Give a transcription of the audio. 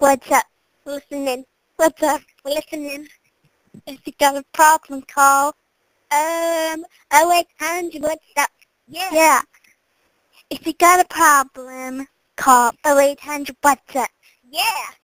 What's up? Listening. What's up? Listening. If you got a problem, call. 0800, what's up? Yeah. If you got a problem, call 0800, what's up? Yeah.